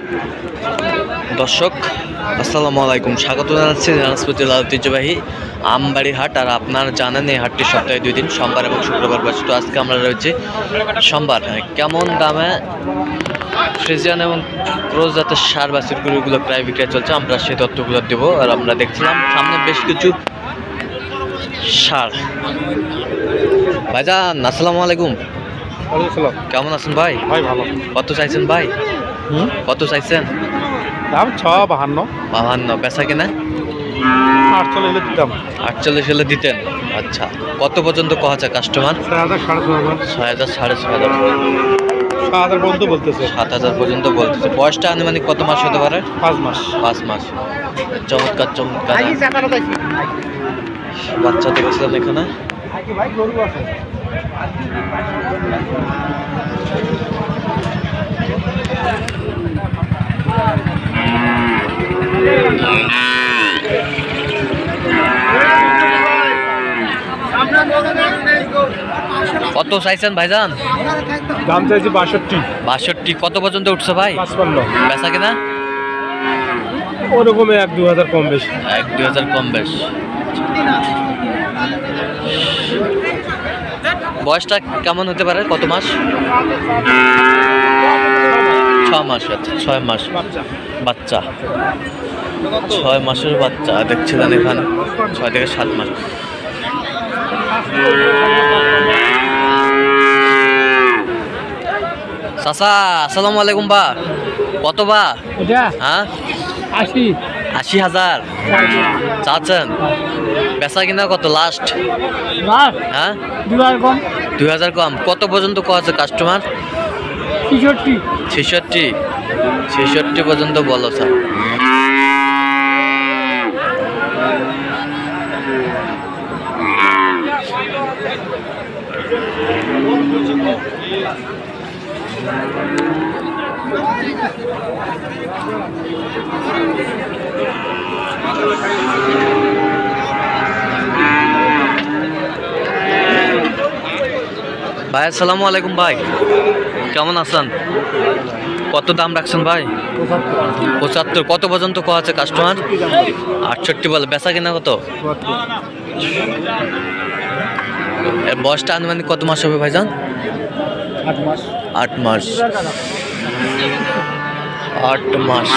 দর্শক আসসালামু আলাইকুম, স্বাগত জানাচ্ছি দিনাজপুর জেলার ঐতিহ্যবাহী আমবাড়ি হাট। আর আপনারা জানেন এই হাটটি সপ্তাহে 2 দিন, সোমবার এবং শুক্রবার বসে। তো আজকে আমরা রয়েছে সোমবার। কেমন দামে ফ্রিজিয়ান এবং ক্রস জাতের সার বা সিরকুলগুলো প্রায় বিক্রয় চলছে, আমরা সেই তথ্যগুলো দেবো। আর আমরা দেখছিলাম সামনে বেশ কিছু সার। ভাইজান আসসালামু আলাইকুম। কেমন আছেন ভাই? ভাই ভালো। কত চাইছেন ভাই? কত চাইছেন? দাম 52 বেচা কিনা 48 দিতাম। 48 হলে দিতেন। আচ্ছা, কত পর্যন্ত কহাছে কাস্টমার? 6000 6,500 7000 পর্যন্ত বলতেছে। 7,000 পর্যন্ত বলতেছে। বয়সটা আনুমানিক কত মাস হতে পারে? 5 মাস। 5 মাস। চমৎকার চমৎকার বাচ্চা দেখছিলেন এখানে। কত চাইছেন ভাইজান? দাম চাইছি 62। 62 কত পর্যন্ত উঠছে ভাই? 55। বেচা কিনা ওরকমই 1-2 কম বেশি। 1-2 কম বেশ। বয়সটা কেমন হতে পারে? কত মাস? 6 মাস। আচ্ছা, 6 মাস বাচ্চা। 6 মাসের বাচ্চা দেখছিলেন এখানে। 6 থেকে 7 মাস। চাচা আসসালামু আলাইকুম। বা কত বা? হ্যাঁ 80,000 চাচ্ছেন। বেচা কিনা কত লাস্ট? হ্যাঁ 2000 কম। কত পর্যন্ত আছে কাস্টমার? 66 পর্যন্ত বলো স্যার। ভাই আসসালামু আলাইকুম। ভাই কেমন আছেন? কত দাম রাখছেন ভাই? 75। কত পর্যন্ত কো আছে কাস্টমার? 68 বলে। বেচা কিনা কত? এর বয়সটা আনুমানিক কত মাস হবে ভাইজান? 8 মাস। 8 মাস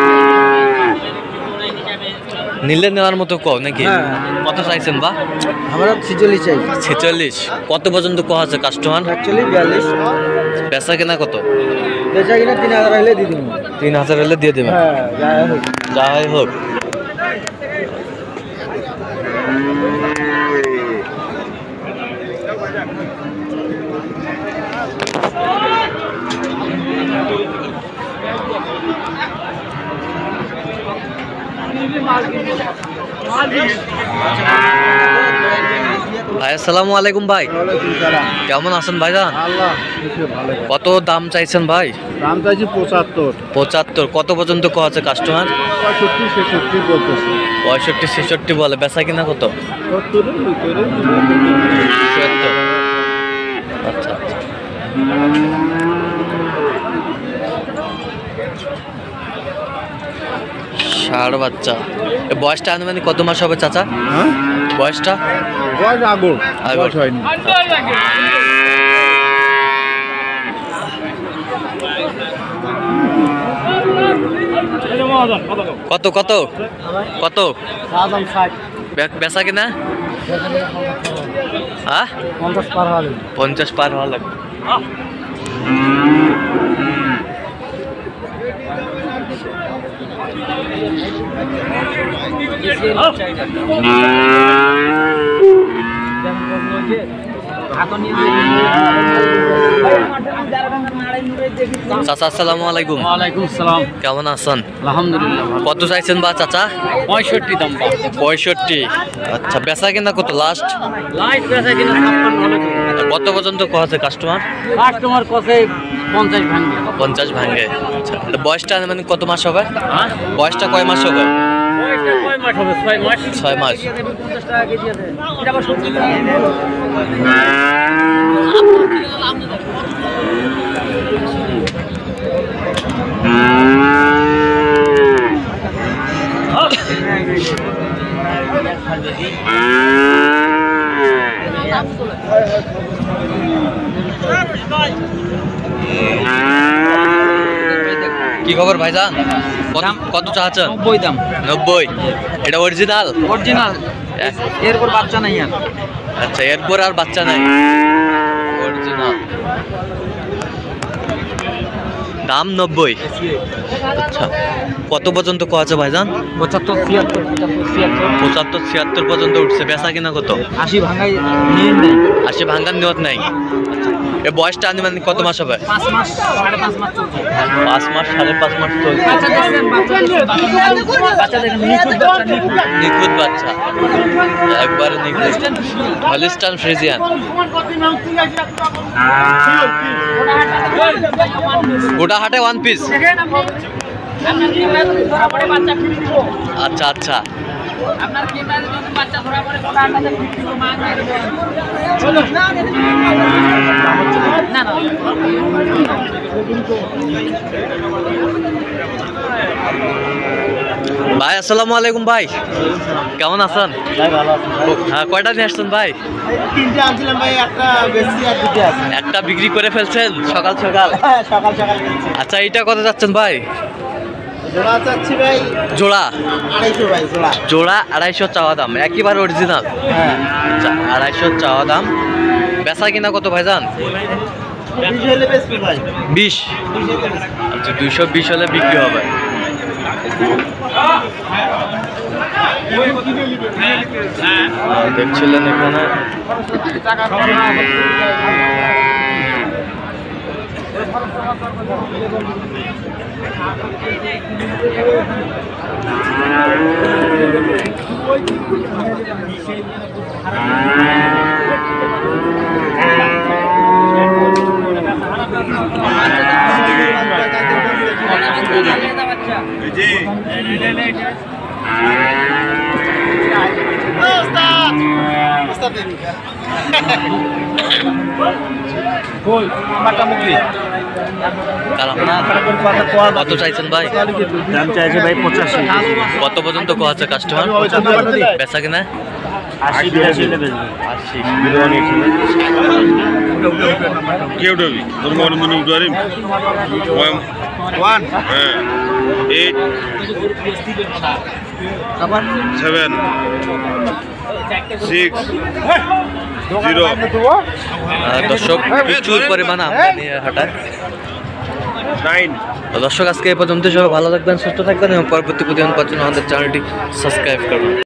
নিলে নেওয়ার মতো কো নাকি? কত চাইছেন বা? আমরা 46 চাই। 46 কত পর্যন্ত কো আছে কাস্টমার? 42। বেচা কিনা কত? বেচা কিনা 3000 হলে দিয়ে দেব। 3000 হলে দিয়ে দেবেন। হ্যাঁ যাই হোক। ভাই আসসালামু আলাইকুম। ভাই কেমন আছেন ভাইজান? কত দাম চাইছেন ভাই? দাম চাইছি 75। কত পর্যন্ত কো আছে কাস্টমার? 65-66 বলতেছে। 65-66 বলে। বেচা কিনা কত? 70। আচ্ছা আচ্ছা। ষাঁড় বাচ্চা। বয়সটা আনুমানিক কত মাস হবে চাচা? বয়সটা আগর হয়নি। কত কত কত বেচা কিনা? 50 পার হওয়া লাগবে। চাচা আসসালামু আলাইকুম। ওয়ালাইকুম আসসালাম। কেমন আছেন? আলহামদুলিল্লাহ। কত চাইছেন বা চাচা? 65 দাম। 65। আচ্ছা, বেচা কিনা কত লাস্ট? বেচা কিনা 56 হলে কত পর্যন্ত কো আছে কাস্টমার? কাস্টমার কসে 50 ভাঙবে। 50 ভাঙে। আচ্ছা, বয়সটা মানে কত মাস হবে? হ্যাঁ বয়সটা কয় মাস হবে? বয়সটা কয় মাস হবে? 6 মাস। 6 মাস। 50 টাকা কেজি আছে। এটা আবার 70 টাকা। Mm-hmm. কি খবর ভাইজান? কত চাচ্ছেন? 90 দাম। 90। এটা অরিজিনাল? অরিজিনাল। এরপর বাচ্চা নাই আর। আচ্ছা, এরপর আর বাচ্চা নাই, অরিজিনাল। দাম 90। আচ্ছা, কত পর্যন্ত কোয়া আছে ভাইজান? 75 76 75 76 পর্যন্ত উঠছে। বেচা কিনা কত? 80 ভাঙাই নিয়ে নেই। 80 ভাঙার নিয়ত নাই। এ বয়সটা আনুমানিক কত মাস হবে? 5 মাস 5.5 মাস চলছে। 5 মাস 5.5 মাস চলছে। বাচ্চা দেখেন, বাচ্চা দেখেন, নিখুঁত বাচ্চা, নিখুঁত বাচ্চা, একবারে নিখুঁত। Holstein Friesian. গোটা হাটে 1 পিস। আচ্ছা আচ্ছা, আপনার কি বাচ্চা ধরা পড়ে গোটা হাটাতে না না। ভাই আসসালামু আলাইকুম ভাই, কেমন আছেন? হ্যাঁ, কয়টা নিয়ে আসছেন ভাই? 3টে আনছিলাম ভাই, একটা বেশি আর 2টে আছে। একটা বিক্রি করে ফেলছেন সকাল সকাল? সকাল সকাল কিনছি। আচ্ছা, এইটা কত যাচ্ছেন ভাই? জোড়া চাচ্ছি ভাই জোড়া? 250 ভাই জোড়া। জোড়া 250 চাওয়া দাম, একেবারে অরিজিনাল। হ্যাঁ, আচ্ছা, 250 চাওয়া দাম। বেচা কিনা কত ভাইজান? 20 হলে বেচবো ভাই। 20। আচ্ছা, 220 হলে বিক্রি হবে। দেখছিলেন এখানে কত চাইছেন ভাই? দাম চাইছে ভাই 85। কত পর্যন্ত কোয়াছে কাস্টমার? বেচা কিনা 80 82 হলে বেচবো। 80। কেউ ডবি তোর মনে মনে উঠারিম 1 হ্যাঁ 8 7 6 0। দর্শক, প্রচুর পরিমাণ আমদানি হাটায়। 9। দর্শক, আজকে এই পর্যন্ত। সবাই ভালো থাকবেন, সুস্থ থাকবেন এবং পরবর্তী প্রতিদিন পাওয়ার জন্য আমাদের চ্যানেলটি সাবস্ক্রাইব করবেন।